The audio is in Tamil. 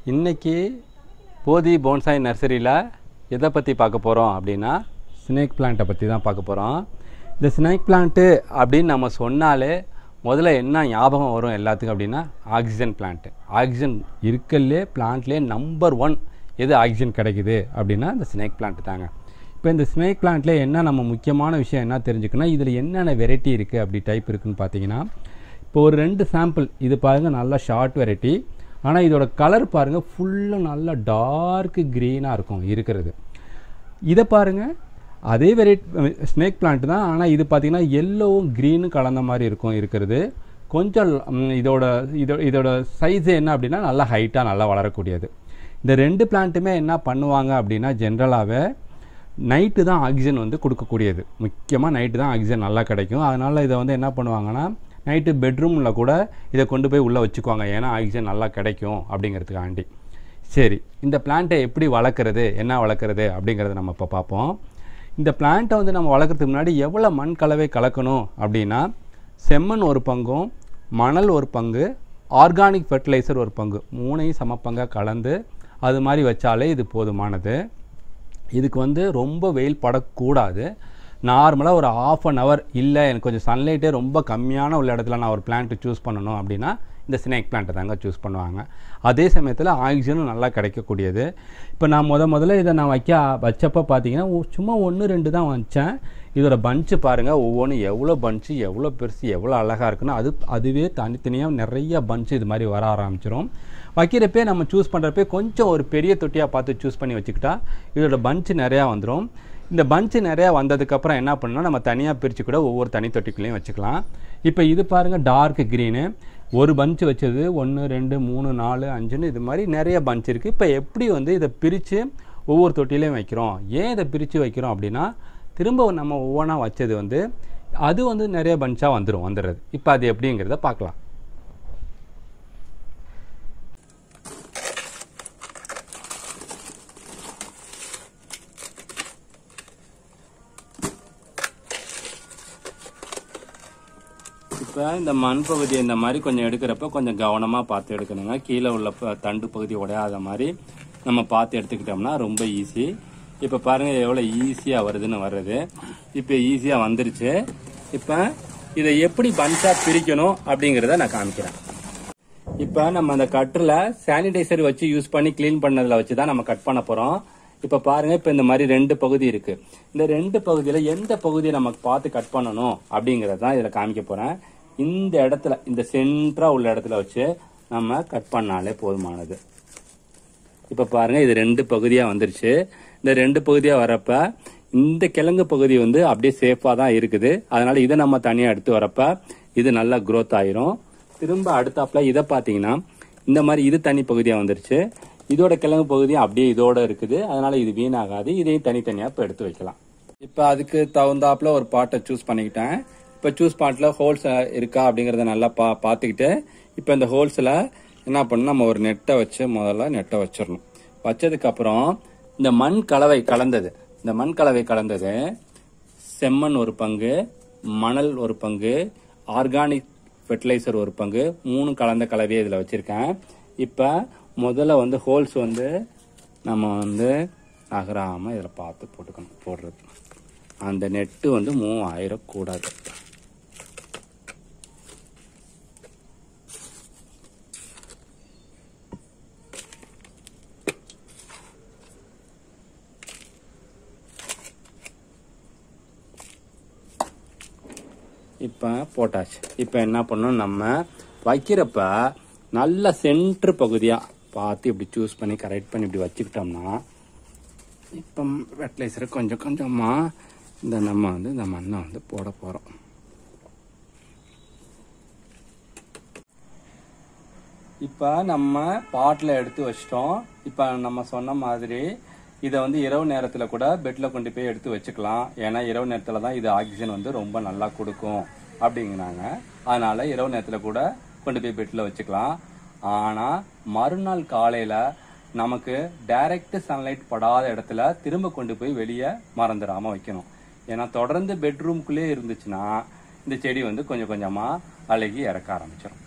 இன்றைக்கி போதி போன்சாய் நர்சரியில் எதை பற்றி பார்க்க போகிறோம் அப்படின்னா ஸ்னேக் பிளான்ட்டை பற்றி தான் பார்க்க போகிறோம். இந்த ஸ்னேக் பிளான்ட்டு அப்படின்னு நம்ம சொன்னாலே முதல்ல என்ன ஞாபகம் வரும் எல்லாத்துக்கும் அப்படின்னா ஆக்சிஜன் பிளான்ட்டு. ஆக்சிஜன் இருக்கல்லே பிளான்ட்லேயே நம்பர் 1 எது ஆக்சிஜன் கிடைக்குது அப்படின்னா இந்த ஸ்னேக் பிளான்ட்டு தாங்க. இப்போ இந்த ஸ்னேக் பிளான்ட்டில் என்ன நம்ம முக்கியமான விஷயம் என்ன தெரிஞ்சுக்கணும், இதில் என்னென்ன வெரைட்டி இருக்குது அப்படி டைப் இருக்குதுன்னு பார்த்தீங்கன்னா, இப்போ ஒரு 2 சாம்பிள் இது பாருங்கள், நல்லா ஷார்ட் வெரைட்டி. ஆனால் இதோட கலர் பாருங்கள் ஃபுல்லாக நல்லா டார்க் க்ரீனாக இருக்கும் இருக்கிறது. இதை பாருங்கள், அதே வெரைட்டி ஸ்னேக் பிளான்ட் தான், ஆனால் இது பார்த்திங்கன்னா எல்லோவும் க்ரீனும் கலந்த மாதிரி இருக்கும் இருக்கிறது. கொஞ்சம் இதோட சைஸு என்ன அப்படின்னா நல்லா ஹைட்டாக நல்லா வளரக்கூடியது. இந்த 2 பிளான்ட்டுமே என்ன பண்ணுவாங்க அப்படின்னா ஜென்ரலாகவே நைட்டு தான் ஆக்சிஜன் வந்து கொடுக்கக்கூடியது. முக்கியமாக நைட்டு தான் ஆக்சிஜன் நல்லா கிடைக்கும். அதனால் இதை வந்து என்ன பண்ணுவாங்கன்னா நைட்டு பெட்ரூமில் கூட இதை கொண்டு போய் உள்ளே வச்சுக்குவாங்க, ஏன்னா ஆக்சிஜன் நல்லா கிடைக்கும் அப்படிங்கிறதுக்காண்டி. சரி, இந்த பிளான்ட்டை எப்படி வளர்க்குறது, என்ன வளர்க்குறது அப்படிங்கிறத நம்ம இப்போ பார்ப்போம். இந்த பிளான்ட்டை வந்து நம்ம வளர்க்குறதுக்கு முன்னாடி எவ்வளோ மண் கலவை கலக்கணும் அப்படின்னா, செம்மண் ஒரு பங்கும் மணல் ஒரு பங்கு ஆர்கானிக் ஃபெர்டிலைசர் ஒரு பங்கு, 3ஐயும் சமப்பங்காக கலந்து அது மாதிரி வச்சாலே இது போதுமானது. இதுக்கு வந்து ரொம்ப வெயில் படக்கூடாது. நார்மலாக ஒரு 1/2 hour இல்லை எனக்கு கொஞ்சம் சன்லைட்டே ரொம்ப கம்மியான உள்ள இடத்துல நான் ஒரு பிளான்ட்டு சூஸ் பண்ணணும் அப்படின்னா இந்த ஸ்னேக் பிளான்ட்டை தாங்க சூஸ் பண்ணுவாங்க. அதே சமயத்தில் ஆக்சிஜனும் நல்லா கிடைக்கக்கூடியது. இப்போ நான் முதல்ல இதை நான் வச்சப்போ பார்த்தீங்கன்னா சும்மா 1-2 தான் வச்சேன். இதோட பஞ்சு பாருங்கள், ஒவ்வொன்றும் எவ்வளோ பஞ்சு, எவ்வளோ பெருசு, எவ்வளோ அழகாக இருக்குன்னு அதுவே தனித்தனியாக நிறைய பஞ்சு இது மாதிரி வர ஆரம்பிச்சிடும். வைக்கிறப்பே நம்ம சூஸ் பண்ணுறப்பே கொஞ்சம் ஒரு பெரிய தொட்டியாக பார்த்து சூஸ் பண்ணி வச்சுக்கிட்டா இதோட பஞ்சு நிறையா வந்துடும். இந்த பஞ்சு நிறையா வந்ததுக்கப்புறம் என்ன பண்ணால் நம்ம தனியாக பிரித்து கூட ஒவ்வொரு தனி தொட்டிக்குள்ளேயும் வச்சுக்கலாம். இப்போ இது பாருங்கள் டார்க் க்ரீனு, ஒரு பஞ்சு வச்சது 1 2 3 4 5ன்னு இது மாதிரி நிறைய பஞ்ச் இருக்குது. இப்போ எப்படி வந்து இதை பிரித்து ஒவ்வொரு தொட்டிலையும் வைக்கிறோம், ஏன் இதை பிரித்து வைக்கிறோம் அப்படின்னா திரும்ப நம்ம ஒவ்வொன்றா வச்சது வந்து அது வந்து நிறைய பஞ்சாக வந்துடுறது. இப்போ அது எப்படிங்கிறத பார்க்கலாம். இப்போ இந்த மண் பகுதியை இந்த மாதிரி கொஞ்சம் எடுக்கிறப்ப கொஞ்சம் கவனமாக பார்த்து எடுக்கணுங்க. கீழே உள்ள தண்டு பகுதி உடையாத மாதிரி நம்ம பார்த்து எடுத்துக்கிட்டோம்னா ரொம்ப ஈஸி. இப்போ பாருங்கள் எவ்வளோ ஈஸியாக வருதுன்னு வர்றது. இப்போ ஈஸியாக வந்துருச்சு. இப்போ இதை எப்படி பஞ்சாக பிரிக்கணும் அப்படிங்கிறத நான் காமிக்கிறேன். இப்போ நம்ம அந்த கட்டில் சானிடைசர் வச்சு யூஸ் பண்ணி கிளீன் பண்ணதில் வச்சு தான் நம்ம கட் பண்ண போகிறோம். இப்போ பாருங்கள், இப்போ இந்த மாதிரி 2 பகுதி இருக்குது. இந்த 2 பகுதியில் எந்த பகுதியை நமக்கு பார்த்து கட் பண்ணணும் அப்படிங்கிறத தான் இதில் காமிக்க போகிறேன். இந்த இடத்துல, இந்த சென்டரா உள்ள இடத்துல வச்சு நம்ம கட் பண்ணாலே போதுமானது. இப்போ பாருங்கள், இது 2 பகுதியாக வந்துருச்சு. இந்த 2 பகுதியாக வரப்ப இந்த கிழங்கு பகுதி வந்து அப்படியே சேஃபாக தான் இருக்குது. அதனால இதை நம்ம தனியாக எடுத்து வரப்ப இது நல்லா க்ரோத் ஆயிரும். திரும்ப அடுத்தாப்புல இதை பார்த்தீங்கன்னா இந்த மாதிரி இது தனி பகுதியாக வந்துருச்சு. இதோட கிழங்கு பகுதியும் அப்படியே இதோட இருக்குது. அதனால இது வீணாகாது. இதையும் தனித்தனியாக இப்போ எடுத்து வைக்கலாம். இப்போ அதுக்கு தகுந்தாப்புல ஒரு பாட்டை சூஸ் பண்ணிக்கிட்டேன். இப்போ சூஸ் பாட்டில் ஹோல்ஸ் இருக்கா அப்படிங்கிறத நல்லா பார்த்துக்கிட்டு இப்போ இந்த ஹோல்ஸில் என்ன பண்ணணும், நம்ம ஒரு நெட்டை வச்சு முதல்ல நெட்டை வச்சிடணும். வச்சதுக்கப்புறம் இந்த மண் கலவை கலந்தது செம்மண் ஒரு பங்கு, மணல் ஒரு பங்கு, ஆர்கானிக் ஃபெர்டிலைசர் ஒரு பங்கு, 3 கலந்த கலவையை இதில் வச்சுருக்கேன். இப்போ முதல்ல வந்து ஹோல்ஸ் வந்து நம்ம வந்து நகராமல் இதில் பார்த்து போடுறது. அந்த நெட்டு வந்து மூவ் ஆயிடக்கூடாது. இப்போ போட்டாச்சு. இப்போ என்ன பண்ணணும், நம்ம வைக்கிறப்ப நல்ல சென்ட்ரு பகுதியாக பார்த்து இப்படி சூஸ் பண்ணி கரெக்ட் பண்ணி இப்படி வச்சுக்கிட்டோம்னா இப்போ ஃபெர்டிலைசரை கொஞ்சம் கொஞ்சமாக நம்ம வந்து இந்த மண்ணை வந்து போட போகிறோம். இப்போ நம்ம பாட்டில் எடுத்து வச்சிட்டோம். இப்போ நம்ம சொன்ன மாதிரி இதை வந்து இரவு நேரத்தில் கூட பெட்டில் கொண்டு போய் எடுத்து வச்சுக்கலாம். ஏன்னா இரவு நேரத்தில் தான் இது ஆக்சிஜன் வந்து ரொம்ப நல்லா கொடுக்கும் அப்படிங்கிறாங்க. அதனால இரவு நேரத்தில் கூட கொண்டு போய் பெட்டில் வச்சுக்கலாம். ஆனால் மறுநாள் காலையில் நமக்கு டைரக்ட் சன்லைட் படாத இடத்துல திரும்ப கொண்டு போய் வெளியே மறந்துடாமல் வைக்கணும். ஏன்னா தொடர்ந்து பெட்ரூம்குள்ளே இருந்துச்சுன்னா இந்த செடி வந்து கொஞ்சம் கொஞ்சமாக அழுகி இறக்க ஆரம்பிச்சிடும்.